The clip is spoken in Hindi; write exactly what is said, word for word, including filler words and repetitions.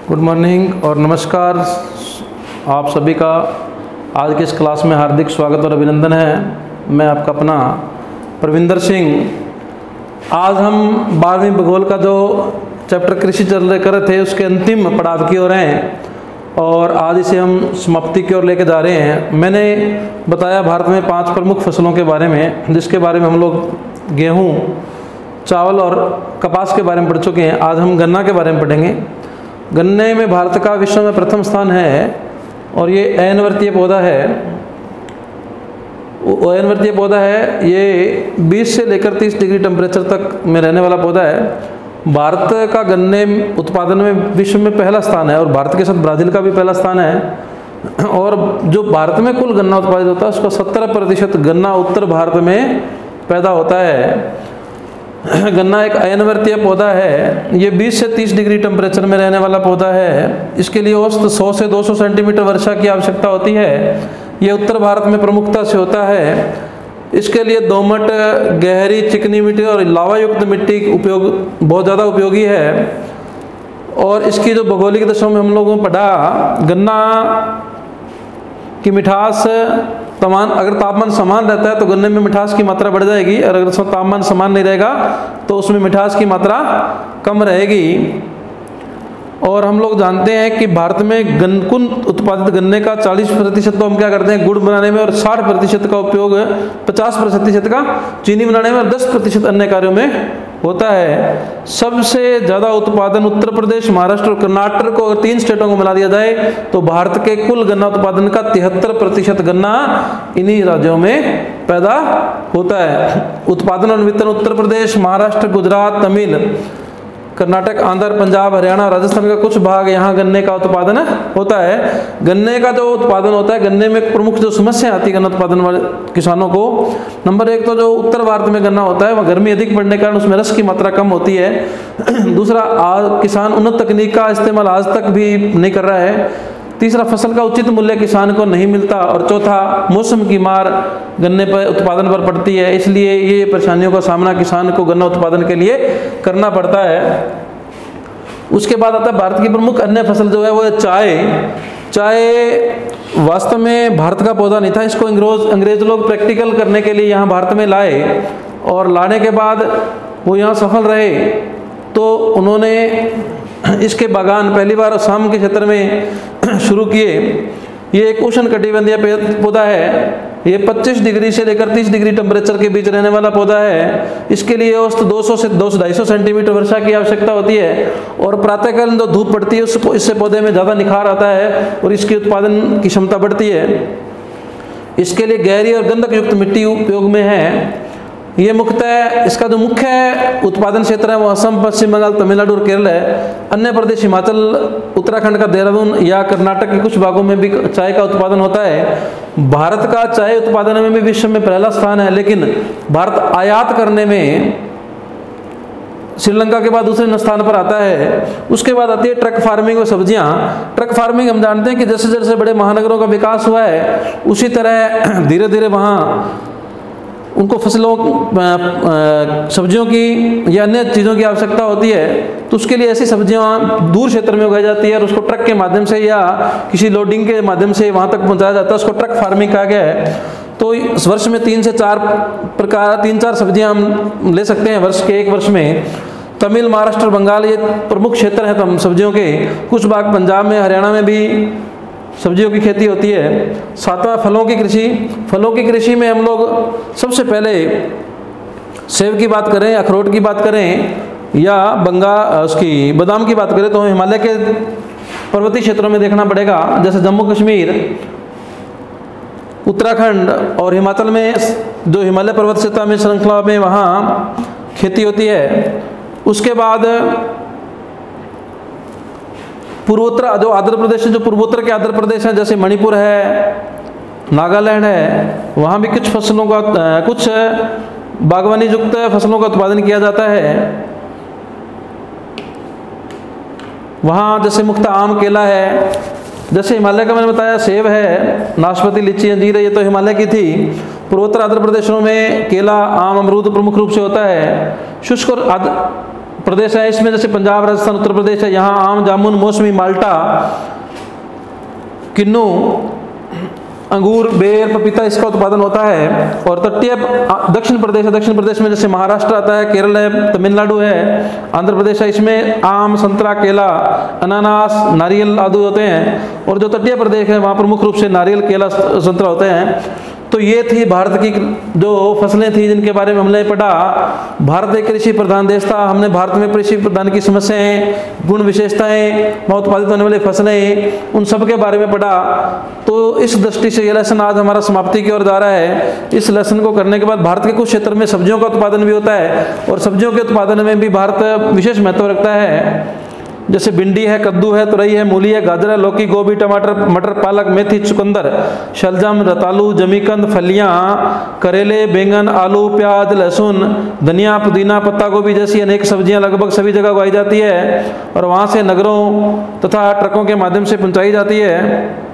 गुड मॉर्निंग और नमस्कार। आप सभी का आज की इस क्लास में हार्दिक स्वागत और अभिनंदन है। मैं आपका अपना प्रविंदर सिंह। आज हम बारहवीं भूगोल का जो चैप्टर कृषि चल रहे कर रहे थे उसके अंतिम पड़ाव की ओर हैं और आज इसे हम समाप्ति की ओर लेके जा रहे हैं। मैंने बताया भारत में पांच प्रमुख फसलों के बारे में, जिसके बारे में हम लोग गेहूँ, चावल और कपास के बारे में पढ़ चुके हैं। आज हम गन्ना के बारे में पढ़ेंगे। गन्ने में भारत का विश्व में प्रथम स्थान है और ये अयनवर्तीय पौधा है। अयनवर्तीय पौधा है, ये बीस से लेकर तीस डिग्री टेम्परेचर तक में रहने वाला पौधा है। भारत का गन्ने उत्पादन में विश्व में पहला स्थान है और भारत के साथ ब्राज़ील का भी पहला स्थान है। और जो भारत में कुल गन्ना उत्पादित होता है उसका सत्तर प्रतिशत गन्ना उत्तर भारत में पैदा होता है। गन्ना एक अयनवर्तीय पौधा है। ये बीस से तीस डिग्री टेम्परेचर में रहने वाला पौधा है। इसके लिए औसत सौ से दो सौ सेंटीमीटर वर्षा की आवश्यकता होती है। ये उत्तर भारत में प्रमुखता से होता है। इसके लिए दोमट, गहरी, चिकनी मिट्टी और लावा युक्त मिट्टी उपयोग बहुत ज़्यादा उपयोगी है। और इसकी जो भौगोलिक दशाओं में हम लोगों ने पढ़ा, गन्ना की मिठास तापमान, अगर तापमान समान रहता है तो गन्ने में मिठास की मात्रा बढ़ जाएगी और अगर तापमान समान नहीं रहेगा तो उसमें मिठास की मात्रा कम रहेगी। और हम लोग जानते हैं कि भारत में गन कुल उत्पादित गन्ने का चालीस प्रतिशत तो हम क्या करते हैं गुड़ बनाने में और साठ प्रतिशत का उपयोग पचास प्रतिशत का चीनी बनाने में और दस प्रतिशत अन्य कार्यों में होता है। सबसे ज़्यादा उत्पादन उत्तर प्रदेश, महाराष्ट्र और कर्नाटक को अगर तीन स्टेटों को मिला दिया जाए तो भारत के कुल गन्ना उत्पादन का तिहत्तर प्रतिशत गन्ना इन्हीं राज्यों में पैदा होता है। उत्पादन और वितरण उत्तर प्रदेश, महाराष्ट्र, गुजरात, तमिल, कर्नाटक, आंध्र, पंजाब, हरियाणा, राजस्थान का कुछ भाग यहाँ गन्ने का उत्पादन होता है। गन्ने का जो उत्पादन होता है, गन्ने में प्रमुख जो समस्या आती है गन्ना उत्पादन वाले किसानों को, नंबर एक तो जो उत्तर भारत में गन्ना होता है वह गर्मी अधिक पड़ने के कारण उसमें रस की मात्रा कम होती है। दूसरा, किसान उन्नत तकनीक का इस्तेमाल आज तक भी नहीं कर रहा है। तीसरा, फसल का उचित मूल्य किसान को नहीं मिलता। और चौथा, मौसम की मार गन्ने पर उत्पादन पर पड़ती है, इसलिए ये परेशानियों का सामना किसान को गन्ना उत्पादन के लिए करना पड़ता है। उसके बाद आता है भारत की प्रमुख अन्य फसल जो है वो है चाय। चाय वास्तव में भारत का पौधा नहीं था। इसको अंग्रेज अंग्रेज लोग प्रैक्टिकल करने के लिए यहाँ भारत में लाए और लाने के बाद वो यहाँ सफल रहे तो उन्होंने इसके बागान पहली बार असम के क्षेत्र में शुरू किए। ये एक उष्णकटिबंधीय पौधा है। ये पच्चीस डिग्री से लेकर तीस डिग्री टेम्परेचर के बीच रहने वाला पौधा है। इसके लिए औसत दो सौ से दो सौ ढाई सौ सेंटीमीटर वर्षा की आवश्यकता होती है और प्रातःकालीन जो धूप पड़ती है उससे इससे पौधे में ज़्यादा निखार आता है और इसकी उत्पादन की क्षमता बढ़ती है। इसके लिए गहरी और गंधक युक्त मिट्टी उपयोग में है। ये मुख्यतः इसका जो मुख्य उत्पादन क्षेत्र है वो असम, पश्चिम बंगाल, तमिलनाडु और केरल है। अन्य प्रदेश हिमाचल, उत्तराखंड का देहरादून या कर्नाटक के कुछ भागों में भी चाय का उत्पादन होता है। भारत का चाय उत्पादन में भी विश्व में पहला स्थान है, लेकिन भारत आयात करने में श्रीलंका के बाद दूसरे स्थान पर आता है। उसके बाद आती है ट्रक फार्मिंग और सब्जियां। ट्रक फार्मिंग हम जानते हैं कि जैसे जैसे बड़े महानगरों का विकास हुआ है उसी तरह धीरे धीरे वहाँ उनको फसलों, सब्जियों की या अन्य चीज़ों की आवश्यकता होती है तो उसके लिए ऐसी सब्जियां दूर क्षेत्र में उगाई जाती है और उसको ट्रक के माध्यम से या किसी लोडिंग के माध्यम से वहां तक पहुंचाया जाता है। उसको ट्रक फार्मिंग कहा गया है। तो इस वर्ष में तीन से चार प्रकार तीन चार सब्जियां हम ले सकते हैं वर्ष के एक वर्ष में। तमिल, महाराष्ट्र, बंगाल ये प्रमुख क्षेत्र हैं तम सब्जियों के। कुछ भाग पंजाब में, हरियाणा में भी सब्जियों की खेती होती है। सातवां, फलों की कृषि। फलों की कृषि में हम लोग सबसे पहले सेब की बात करें, अखरोट की बात करें या बंगाल उसकी बादाम की बात करें तो हिमालय के पर्वतीय क्षेत्रों में देखना पड़ेगा। जैसे जम्मू कश्मीर, उत्तराखंड और हिमाचल में जो हिमालय पर्वत श्रृंखला में श्रृंखला में वहाँ खेती होती है। उसके बाद पूर्वोत्तर जो आंध्र प्रदेश है, जो पूर्वोत्तर के आंध्र प्रदेश हैं जैसे मणिपुर है, नागालैंड है, वहाँ भी कुछ फसलों का कुछ बागवानी युक्त फसलों का उत्पादन किया जाता है। वहाँ जैसे मुख्यतः आम, केला है। जैसे हिमालय का मैंने बताया सेब है, नाशपाती, लीची, अंजीर है, ये तो हिमालय की थी। पूर्वोत्तर आंध्र प्रदेशों में केला, आम, अमरूद प्रमुख रूप से होता है। शुष्क और प्रदेश है इसमें जैसे पंजाब, राजस्थान, उत्तर प्रदेश है, यहाँ आम, जामुन, मौसमी, माल्टा, किन्नू, अंगूर, बेर, पपीता इसका उत्पादन होता है। और तटीय दक्षिण प्रदेश है, दक्षिण प्रदेश में जैसे महाराष्ट्र आता है, केरल है, तमिलनाडु है, आंध्र प्रदेश है, इसमें आम, संतरा, केला, अनानास, नारियल आदि होते हैं। और जो तटीय प्रदेश है वहाँ पर मुख्य रूप से नारियल, केला, संतरा होते हैं। तो ये थी भारत की जो फसलें थी जिनके बारे में हमने पढ़ा। भारत एक कृषि प्रधान देश था, हमने भारत में कृषि प्रधान की समस्याएं, गुण विशेषताएं, वहाँ उत्पादित होने वाली फसलें, उन सब के बारे में पढ़ा। तो इस दृष्टि से ये लेसन आज हमारा समाप्ति की ओर जा रहा है। इस लेसन को करने के बाद भारत के कुछ क्षेत्र में सब्जियों का उत्पादन भी होता है और सब्जियों के उत्पादन में भी भारत विशेष महत्व रखता है। जैसे भिंडी है, कद्दू है, तुरई है, मूली है, गाजर है, लौकी, गोभी, टमाटर, मटर, पालक, मेथी, चुकंदर, शलजम, रतालू, जमीकंद, फलियां, करेले, बैंगन, आलू, प्याज, लहसुन, धनिया, पुदीना, पत्ता गोभी जैसी अनेक सब्जियां लगभग सभी जगह उगाई जाती है और वहाँ से नगरों तथा ट्रकों के माध्यम से पहुँचाई जाती है।